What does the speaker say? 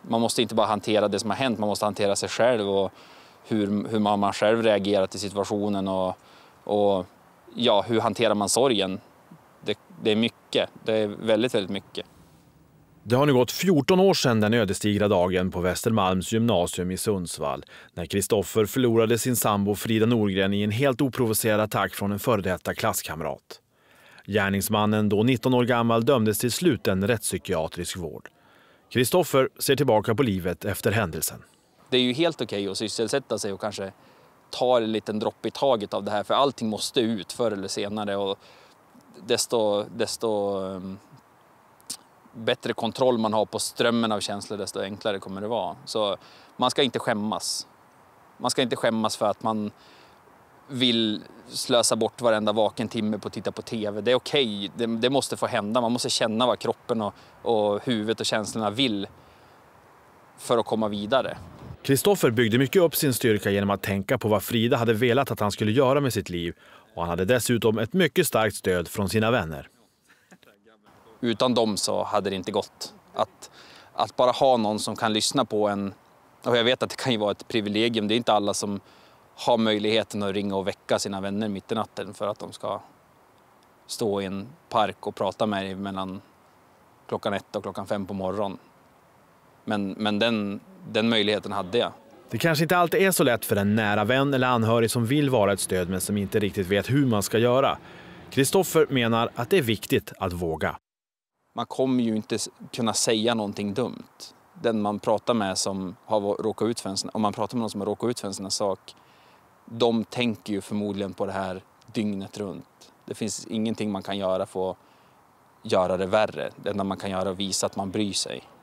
man måste inte bara hantera det som har hänt, man måste hantera sig själv och hur man själv reagerar till situationen och ja, hur hanterar man sorgen. Det är mycket, det är väldigt, väldigt mycket. Det har nu gått 14 år sedan den ödesdigra dagen på Västermalms gymnasium i Sundsvall när Kristoffer förlorade sin sambo Frida Norgren i en helt oprovocerad attack från en före detta klasskamrat. Gärningsmannen, då 19 år gammal, dömdes till sluten rättspsykiatrisk vård. Kristoffer ser tillbaka på livet efter händelsen. Det är ju helt okej att sysselsätta sig och kanske ta en liten dropp i taget av det här, för allting måste ut förr eller senare, och desto bättre kontroll man har på strömmen av känslor, desto enklare kommer det vara. Så man ska inte skämmas. Man ska inte skämmas för att man vill slösa bort varenda vaken timme på att titta på tv. Det är okej, det måste få hända. Man måste känna vad kroppen och huvudet och känslorna vill för att komma vidare. Kristoffer byggde mycket upp sin styrka genom att tänka på vad Frida hade velat att han skulle göra med sitt liv, och han hade dessutom ett mycket starkt stöd från sina vänner. Utan dem så hade det inte gått. Att bara ha någon som kan lyssna på en, och jag vet att det kan ju vara ett privilegium, det är inte alla som har möjligheten att ringa och väcka sina vänner mitt i natten för att de ska stå i en park och prata med dig mellan klockan 1 och klockan 5 på morgonen. Men den möjligheten hade jag. Det kanske inte alltid är så lätt för en nära vän eller anhörig som vill vara ett stöd men som inte riktigt vet hur man ska göra. Kristoffer menar att det är viktigt att våga. Man kommer ju inte kunna säga någonting dumt. Den man pratar med som har råkat ut för en, om man pratar med någon som har råkat ut för en sån här sak, de tänker ju förmodligen på det här dygnet runt. Det finns ingenting man kan göra för att göra det värre. Det enda man kan göra är att visa att man bryr sig.